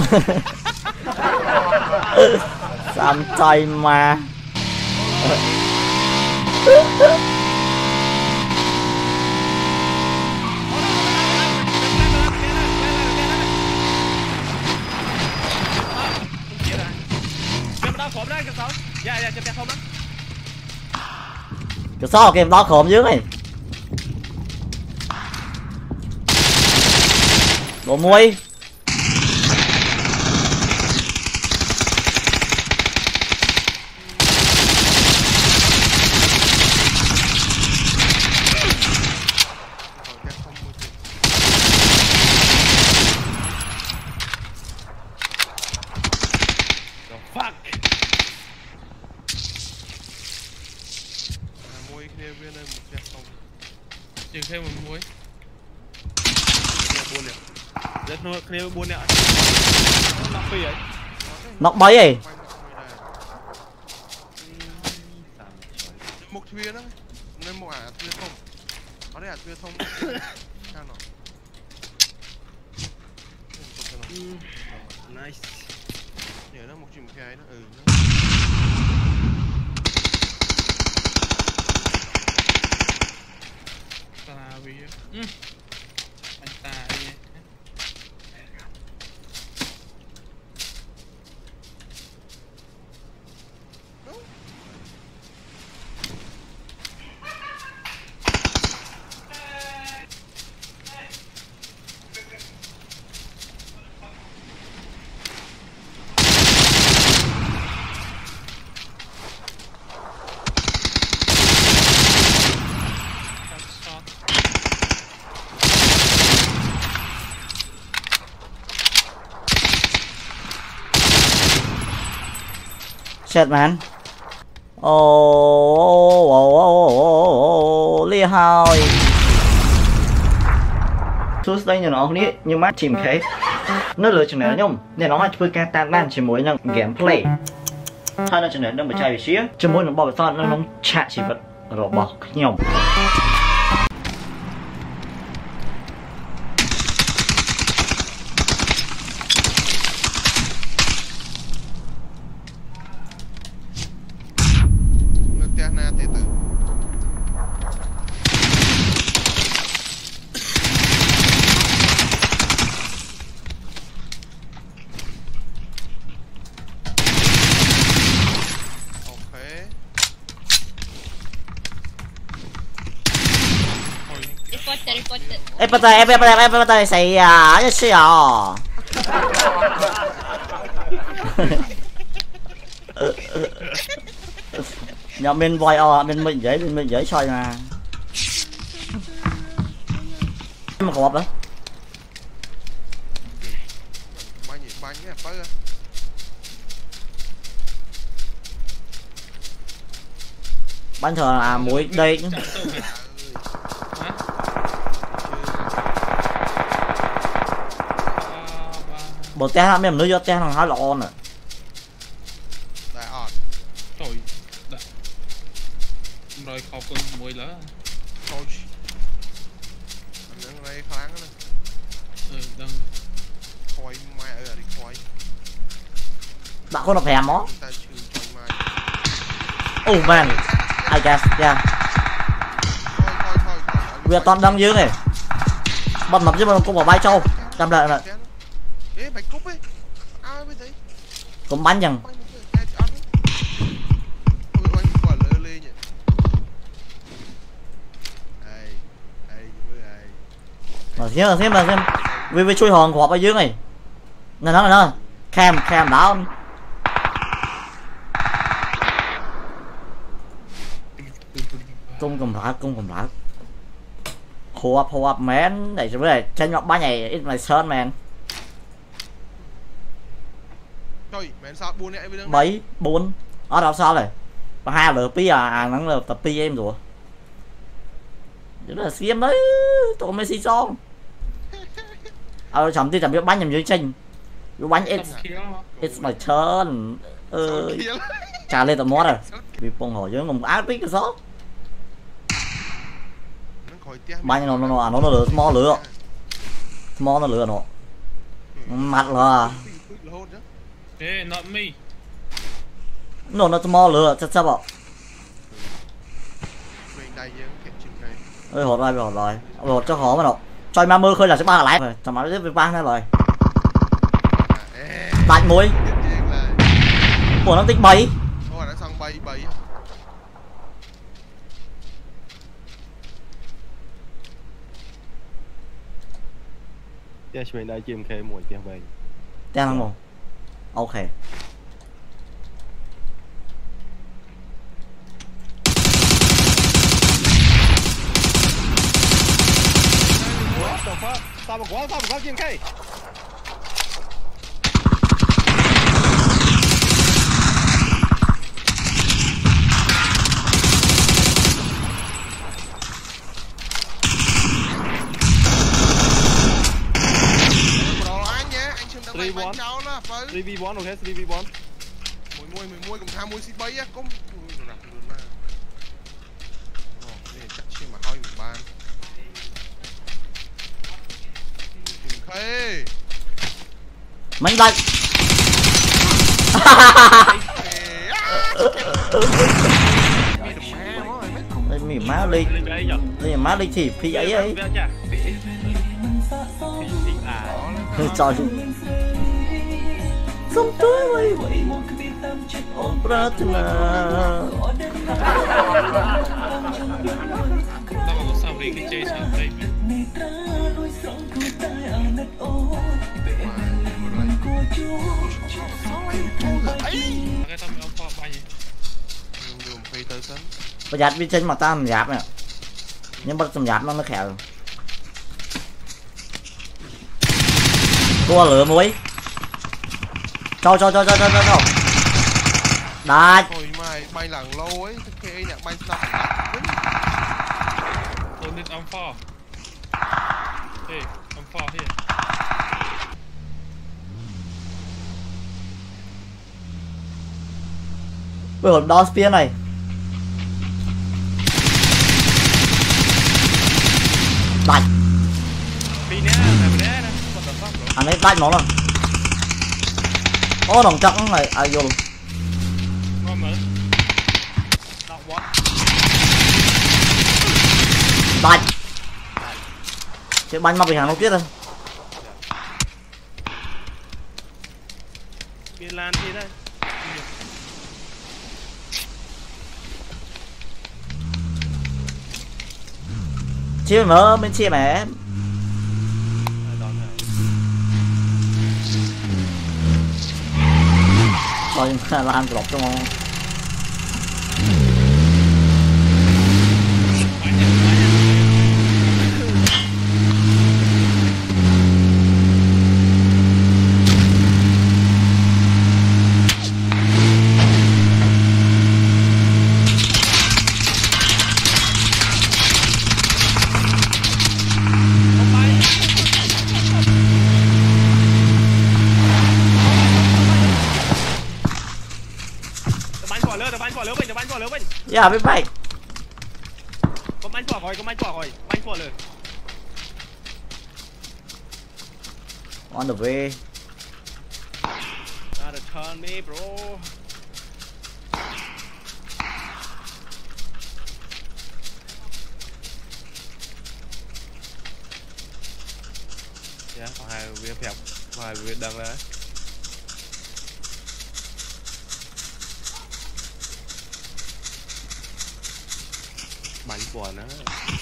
Xăm tay mà. Cái sao kìm đó khổm dưới này. Bộ muối. Chừng thêm một muối. Rất nó kia buồn nè. Nó phi ấy. Nóc mấy ấy. Một thuyền đó. Nên một thuyền thông. Ở đây thuyền thông. Sao nó? Nice. Nhớ nó một chùm cái nó Ta vì anh ta đi. Shit man. Lia hoi. Tuesday như nó không biết nhưng mà chìm khế. Nó lựa chừng này nhung. Nên nó hay chơi ca tan ban chỉ mỗi năng gameplay. Hai nó chừng này nó bị chạy về xía. Chỉ mỗi nó bỏ về son nó chạ chỉ vật rồi bỏ nhung. Em bắt tay xì à, cái xì à. Nhà bên voi bên mình dễ soi mà. Mà có đó. Bánh thường là muối đây. Bộ té hả mấy nữa té thằng hái lộn à. Đại ọt. Trời. Rồi khóc con muối lá. Coach. Anh đây kháng đó. Đang khói mai ở đây khói. Bạn con đọc hẻm đó. Oh man. I guess yeah. Việc toàn đang dưới này. Bật mập chứ mà cũng bỏ bay trâu. Cầm lại rồi. Ê bạch cúp ấy. Ai mới thấy. Cũng bắn nhằng. Xem vì chui hòn của ở dưới này. Này nó. Cam đảo. Cung cầm lại. Hold up man. Đây rồi đây. Trên ngọc ba này it's my son man. Trời, mẹ sao buồn này bây giờ. 7 4. Ở đâu sao này? Và 2 lượt pi nắng lượt tập pi em rồi. Đó là xiêm đấy. Tụi Messi son. Chấm biết bánh nhầm dưới chân. Bánh it's my turn. Trả lên tầm mót rồi. Vì phong hỏi với một ác tích cái số. Bánh nó lửa small lửa. Small nó lửa nó. Mặt là là hôn chứ. Hey, not me. Nó small lửa chắc bảo Mình đây với kẹp chim cây. ơi hột rồi cho họ mà đâu cho ma mưa khơi là sẽ ba lại rồi thằng mà nó với ba rồi đánh muối của nó tính bấy thôi đã xong bay bay Yes, mình đây chim khe mùi tiếng về. đen không mồm ok Sao một quá chim khe. bánh cháu đó phải 3v1 ok 3v1 mùi cùng tham mùi xịt bấy á cũng đồ đặt luôn mà này chắc chứ mà hơi một ban khê mạnh đánh mì má ly má ly thì phi ấy ấy trời không tới vậy Pratna Tao có sao đi cái chơi sao đây cái tao ông phò bay gì đường phi tới sân bây giờ bên trên mà ta làm giáp nè nhưng mà làm giáp nó khèo tua lửa muối cho đá thôi mai bay lẳng lâu ấy cái nhạc bay sao tôi nên ông phò hey ông phò here bây giờ đo spear này đánh anh ấy đánh nó rồi ô đồng chắc này ai vô luôn đánh chứ bánh mập bị hàng nó tiết rồi biên lan đi đây chia mở bên chia mẹ rồi lan lọc cho ngon dạ biết bay có bánh quả rồi bánh quảเลย on the way gotta turn me bro dạ hai viên phèo hai viên đằng đấy bánh quả nữa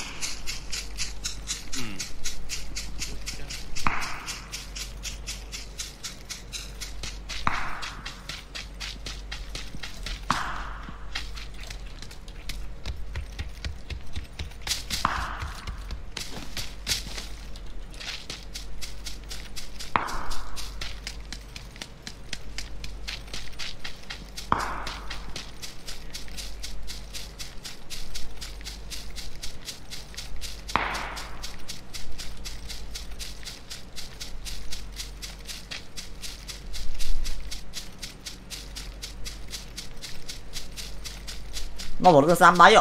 nó một cái xăm đáy rồi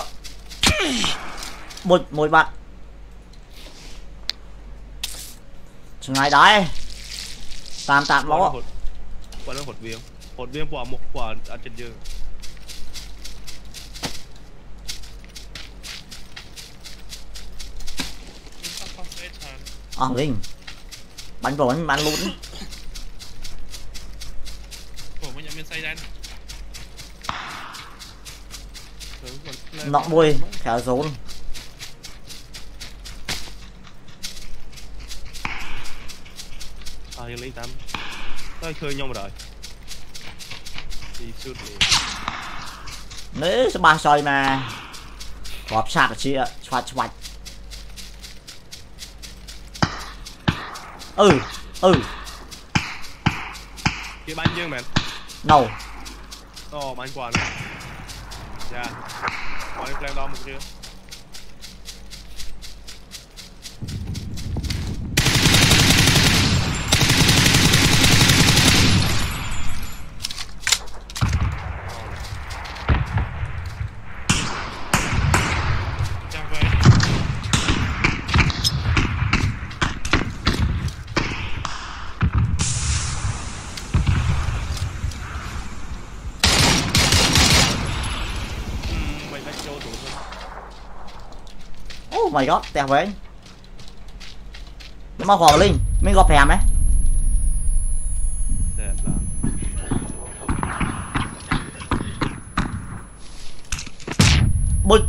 một bạn chừng này đấy tạm nó quả nó hột viên quả một quả ăn trên dương Linh bắn vào bắn luôn của mình nhận say đen nọ bôi thả rốn lấy tắm tôi khơi nhau rồi đi shoot nếu sẽ ba soi mà họp sạc chị ạ xoạch kia bánh dương mẹ no bánh quả nữa dạ mọi người đo một chưa oh my god tèo với anh nó mau khỏi Linh mới gọp hẻm ấy bụt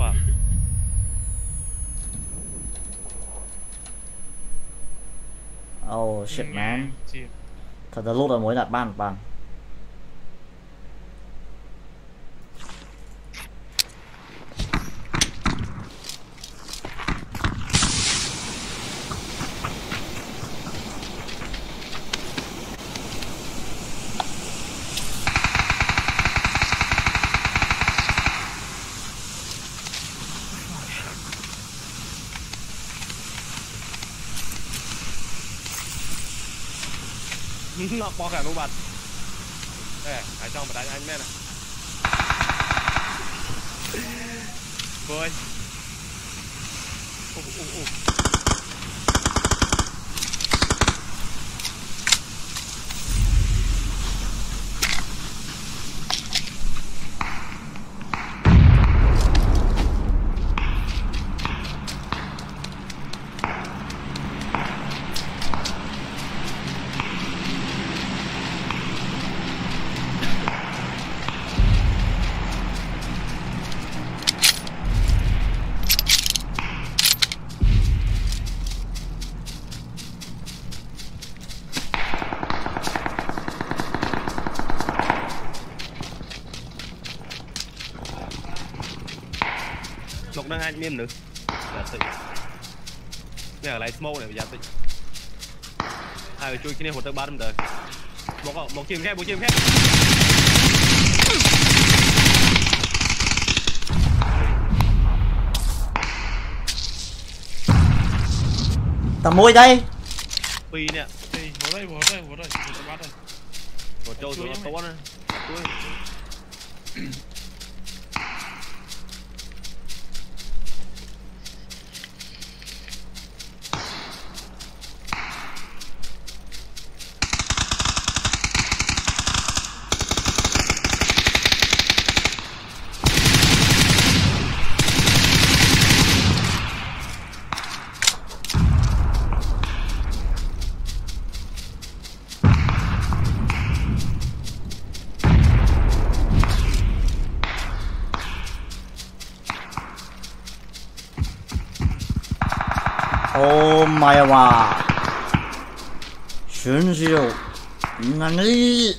oh shit man thật là lúc rồi mới đặt bàn nó bỏ cả luôn bạn đây ở trong mà đánh anh mẹ này vui lục đang hai miên nữa giả tịnh này ở lại smoke này giả tịnh hai người chui cái này một tới ba đâm đời một chim khép tầm môi đây phi nè vào đây một bắt đây một trâu xuống nó tốt này oh my god 真是有何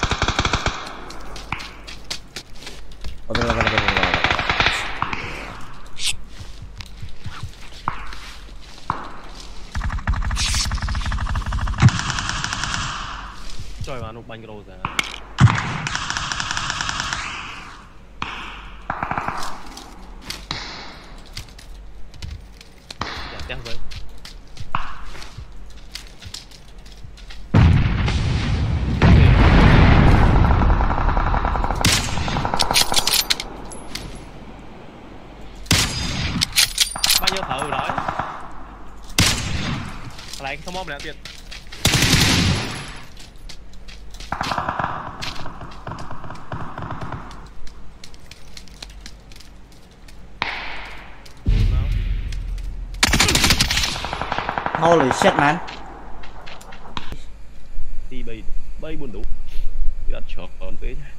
trời mà nục bánh cái đồ ra chắc với bao nhiêu thử rồi lại không mong lại tiền Holy shit man. Đi bay buồn đủ. Gạt chó còn tế nhá.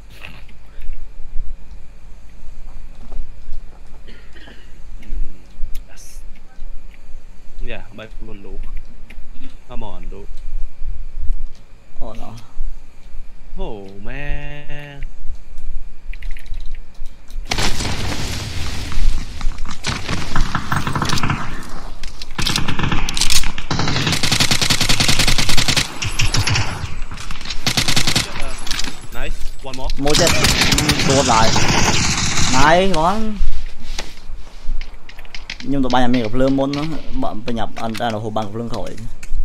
Yeah, bay buồn đủ. Come on, dude. Oh no. Oh man. Nice, one more. Mua chết. Tua lại. Này món. Nhưng tụi bay nhà mình gặp lương môn nó bọn phải nhập anh ra là hồ bằng lương khỏi.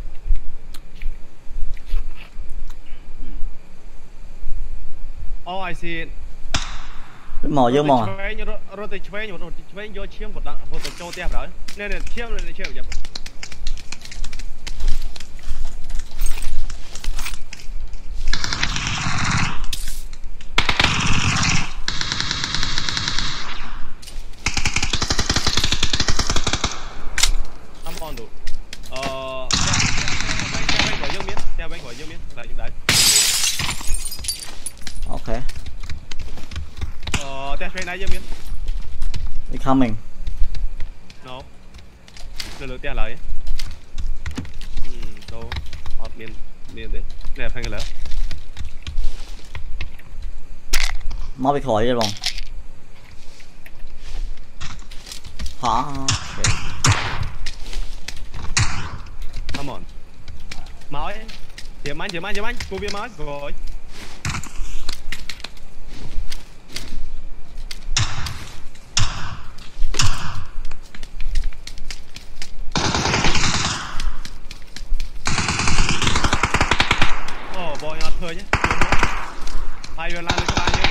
Oh, I see it. Mò vô mò. Rồi tôi chơi vô chiếm một chỗ tiếp rồi. Nè chiếm rồi chiếm nhập. Come on đủ. Theo bên khỏi dương miếng lại những đấy. Ok. Test bên này dương miếng. They coming. No. Lừa test lại. Đâu. Hot miếng đấy. Nè phanh cái lỡ. Mau bị khỏi rồi bọn. Hả? Come on. Máu ấy. Điểm anh. Cô viên máu rồi. Bò nhọt thôi nhé. Hai người làm được cho bạn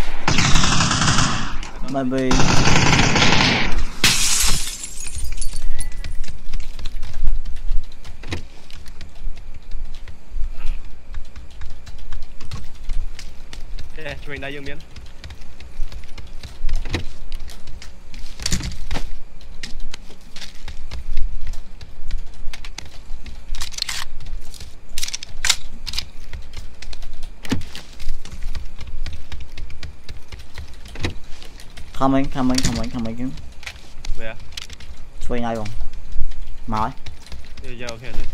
nhé. Maybe. Truyền đại dương miếng. Coming. Where? Swing ai bọn. Nói. Yeah, okay rồi.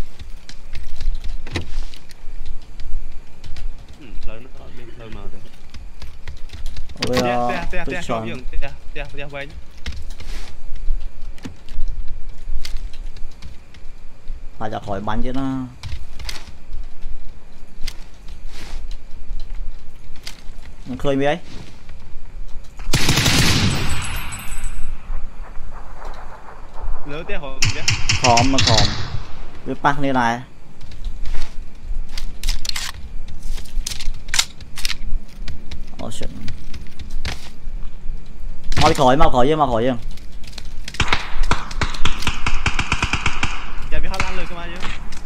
Lớn nó miếng hơi màu đấy. Tè quay. Phải ra khỏi bắn chứ nó. Nó khơi mi ấy. Lỡ tè hồn nhé. Khom. Biết bắt như này. Oh shit. Mau khỏi dương. Dạ bị Hà Lan lời cơ mà chứ.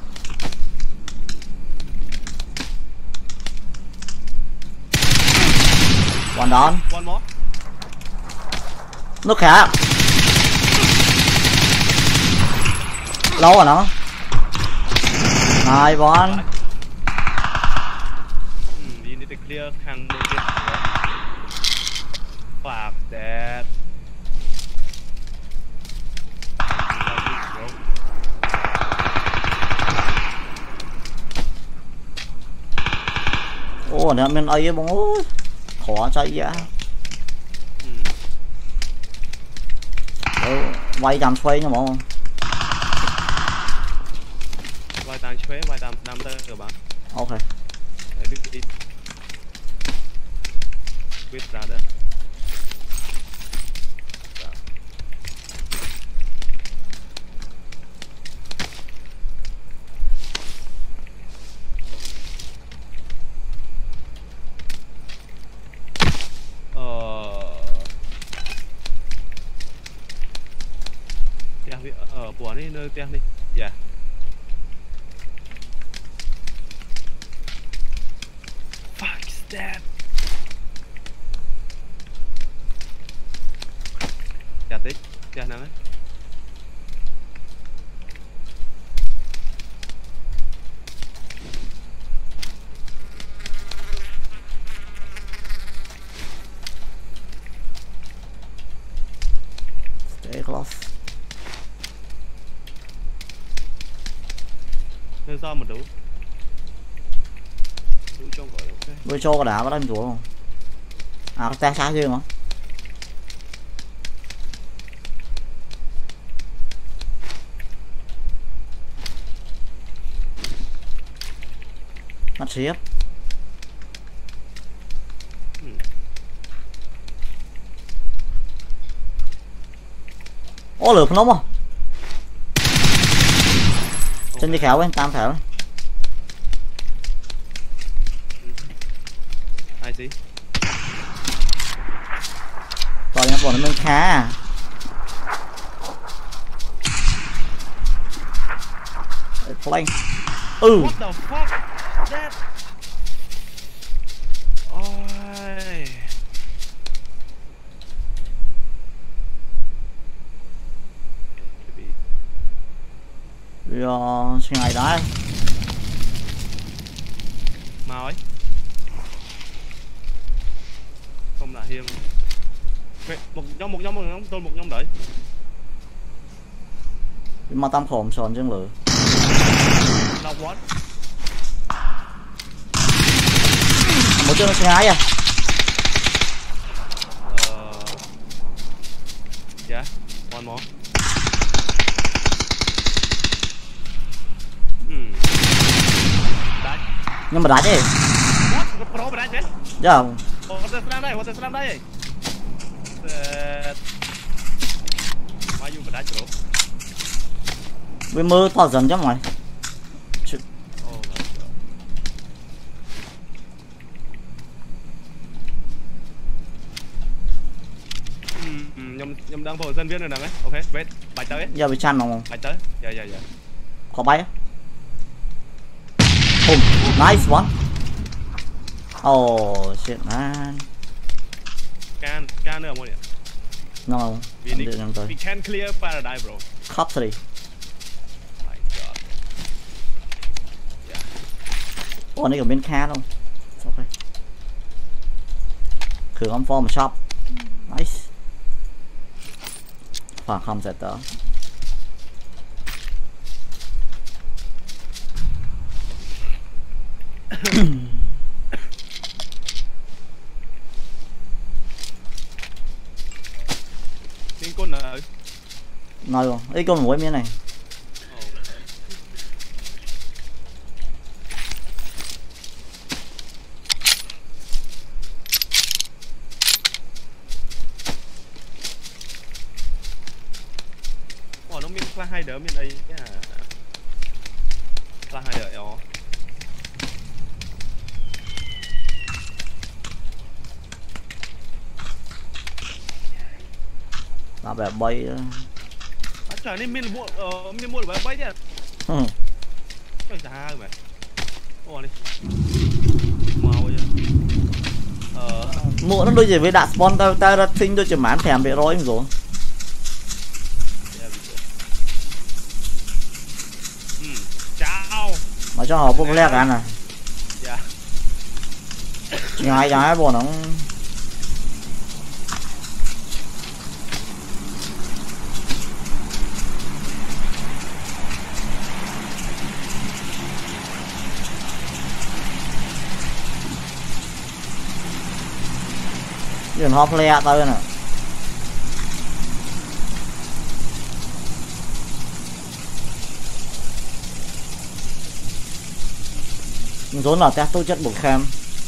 One down. One more. Nó khác. Lâu rồi nó. Hai one. You need to clear hàng đầu tiên. Fuck that. Ồ, nè mình ấy bóng ơi. Khó chạy vậy. Quay đàm xoay nha mọi người. Vài tàng chuế, vài tàng đam tơ rồi bạn. Ok. Để biết biết ra đó. Bỏ đi nơi tem đi. Dạ. Fuck is that? Dạ tí. Dạ nắng ấy. close nên sao mà đủ trong gọi ok với cho cái đá có đánh chúa không à ta xa chưa mà mắt xếp ô lửa nó không chân đi khéo ấy tam khéo ấy ai gì còn nhà bọn nó mới khá à flank what the fuck that ôi xin ngày đó mau ấy không là hiêm một nhóm tôi một nhóm đợi mà tam khổm sòn chân lửa đâu what một chân nó xin ngày à yeah one more nhưng mà đá chứ pro đá chứ dạ What the slam đây Why you đá pro với mơ to dần chứ mày oh my god nhầm đang vào dân viên rồi nè ấy ok wait bài tới giờ bị chăn không bài tới dạ có bay á boom nice one oh shit man can nữa một no we can clear paradise bro copy my god yeah ô này ở bên kha không ok khử ông form một shop nice khoảng không sẽ tới miếng con nợ nói luôn ý con mỗi miếng này nó miếng class 2 đỡ miếng đây class 2 đỡ ó là bè bay trời nên mình mua được bay chứ trời sao vậy ô đi mau chứ mua nó đôi gì với đạn spawn ta ra sinh đôi chỉ mán thèm bị rối rồi chào mà cho họ bốc lẹ ăn à dạ nhái bọn nó Dừng hộp lẹ tới nè rốn là test tốt chất bột kham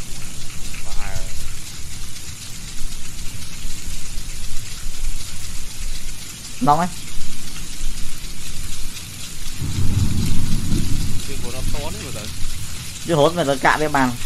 nóng ấy chứ hốt mày tới cạn với bàn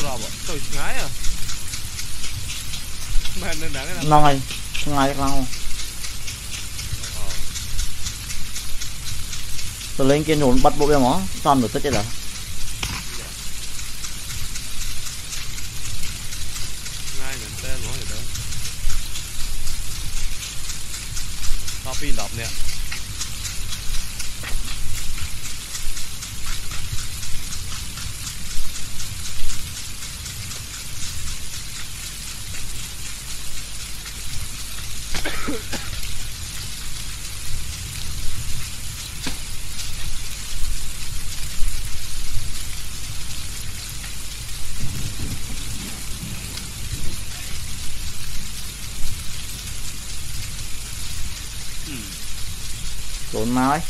rồi tôi ngái à mà nên đã cái Nói ngay không tôi lên kia nổ bắt bộ bia mó son được tất chết rồi ngay nhận tên nó rồi đó nó pin đập nè trốn máu ấy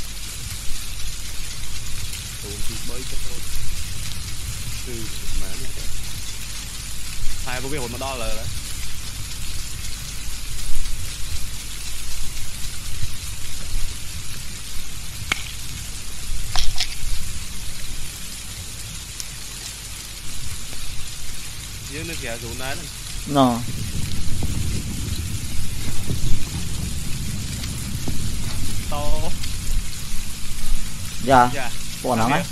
tụi thì bơi cho tôi từ má này hai bố biết hồn mà đo là đấy dưới nước kìa dù nái nó to dạ dạ bỏ nắng ấy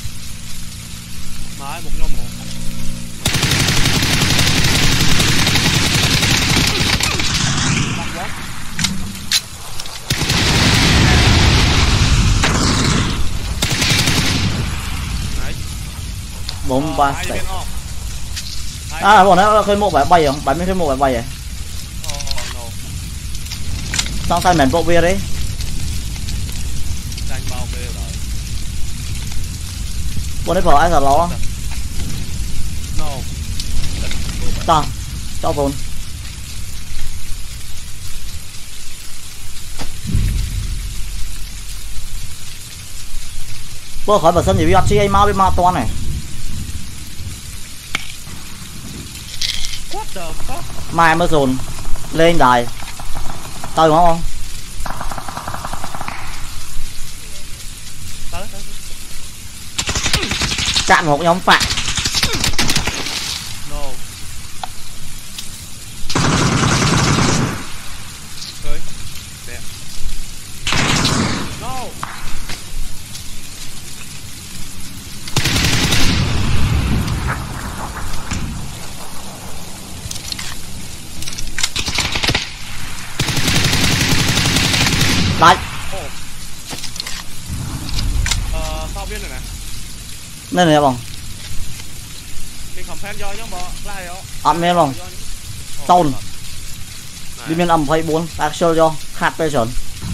nói một nhóm một bốn ba sảy à bọn nó khơi mộ bay không bắn mấy khơi mộ bay vậy xong tay mền bộ bia đấy bọn ấy phở ai là lo ta cho vốn bữa khỏi bờ sân thì bị bắt chi ai mau bị ma toan này mai mới dồn lên đài tao đúng không chặn một nhóm phạm đấy sao biết rồi nè nên này bông cái khẩm phép do nhóm bò lại đó ăn men bông tôn đi miền âm phải 4 tác show cho khát bây giờ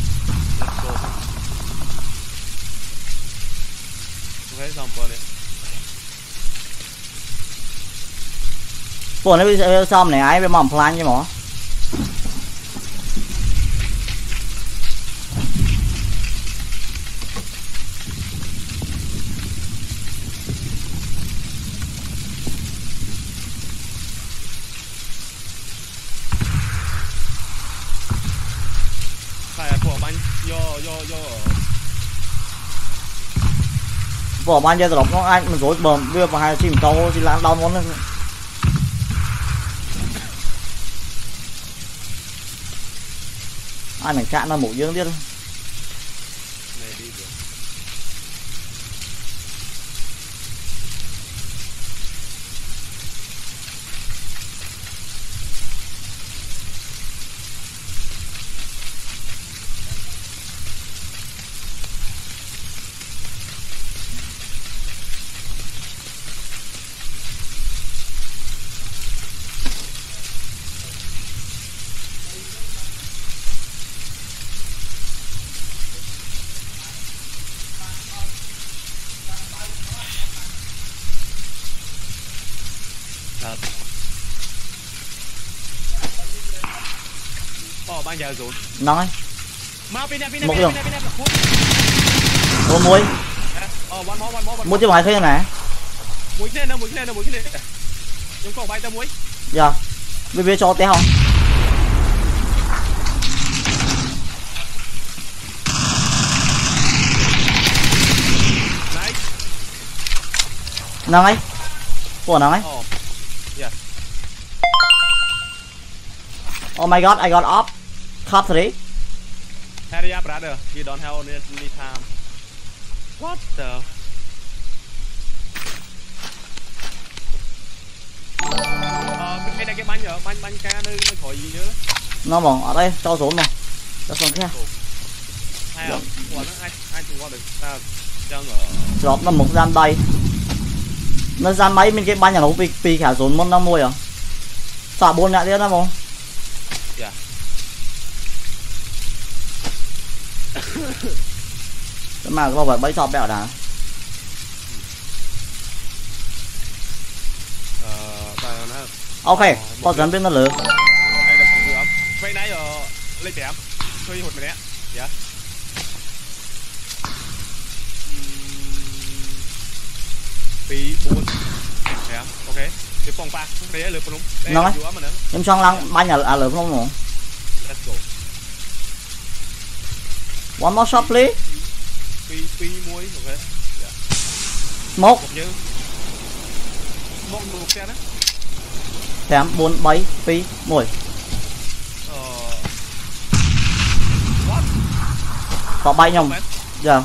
bọn nó bây xong này ai với mỏng plan như mỏ bỏ ban giờ đọc nó anh mình rối bờm đưa vào hai chim câu thì làm đau món anh này chạm nó mũ dương biết ban giờ rồi nói một đường ô muối muối chứ bài thế này muối cái này chúng có bay tao muối dạ bây cho té không năng ấy của năng ấy Oh my god, I got off. Top 3. Hurry up, brother. You don't have any time. What the? Cái này cái bánh giờ, bánh cá nó khỏi gì nữa. Nó mỏng ở đây, cho xuống mà. Cho xuống kia. Hay à? Ủa nó ai chịu qua được ta cho ngờ. Drop nó một gian đây. Nó gian máy bên cái bánh nhà nó pi khả xuống môn 50 à? Xả 4 lại tiếp đó không? Dạ. Mà có phải bấy sọp bẹo đã. Ok, có dẫn bên nó lửa. Đây là vừa ấm. Vậy nãy giờ lấy chém. Thôi hụt mày nè. Dạ. Pi 4. Dạ, ok. Thì phong pha, đây là lửa đúng. Nói. Em cho lăng bánh nhà lửa không không? Let's go. One more shot please. Pi muối, ok. Dạ. Một. Một xe đó. Thém 4 7 pi 1. Có bay nhông. Dạ.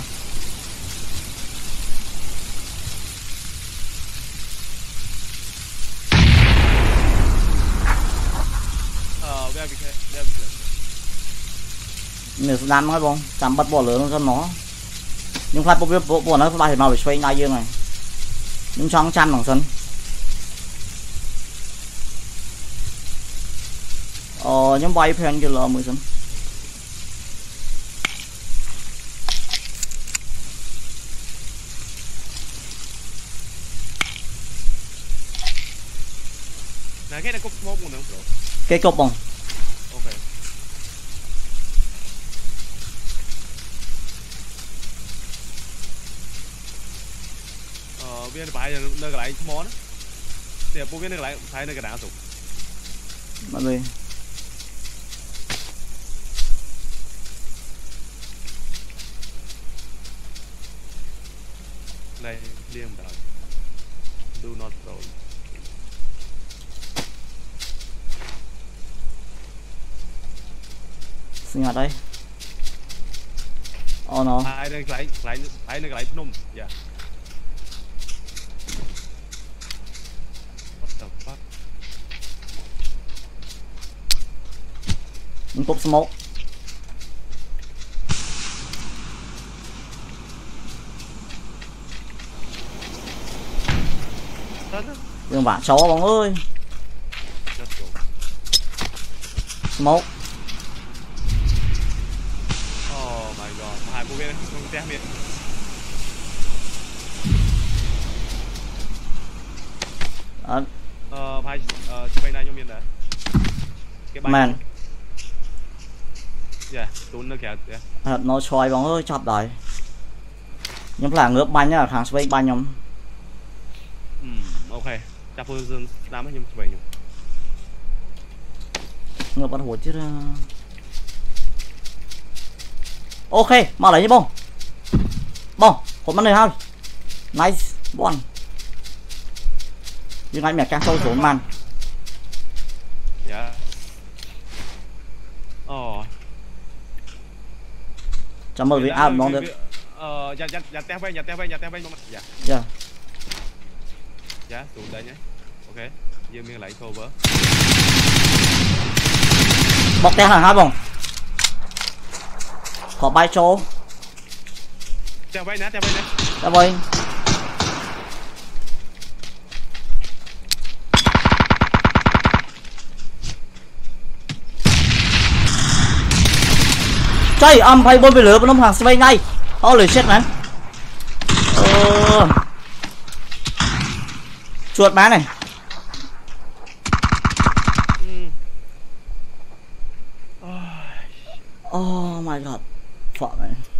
Nếu làm hay không? Chạm bắt bỏ lửa cho nó. Nhưng phải bộ nó phải màu xoay ngay dương này. Nhưng cho chăn bằng sân. Nhưng bay phèn cho lỡ mới sân. Nè cái này cục một nữa bro. Cái cục không? Ok. Viên phải nơi cái lại món á. Thì bộ viên nơi lại phải nơi cái đá tụ. Mọi người. Đây liêm đảo. Do not roll. Sinh hoạt đây. Oh no. Ai nơi cái lại nôm. Dạ. What the fuck? Mình cúp smoke. Đừng vả chó bóng ơi. Smoke. Oh my god. Hai bộ viên không té miệng. Phải chụp này cho miền đấy. Cái bánh. Man. Dạ, tốn nó kìa. Nó xoay bóng ơi, chọc đời. Nhưng là ngớp bánh là thằng xoay bánh nhóm. Ok. Chạp phương dương đám hết nhưng chụp nhung. Ngớp bắt hột chứ. Ok, mà lấy nhé bông. Bông, hột mắt này thôi. Nice one. Nhưng anh mẹ càng sâu xuống màn. Dạ. Chào mời với ai bóng được. Dạ teo bên. Dạ. Dạ. Dạ, tụi đây nhé. Ok. Dương miếng lại cover. Bọc tên hàng hai bông. Có bay chỗ. Teo bên nè. Dạ vâng. Trời âm hay bôi về lửa nó hàng xoay ngay. Holy shit man. Chuột má này. Oh my god. Fuck man.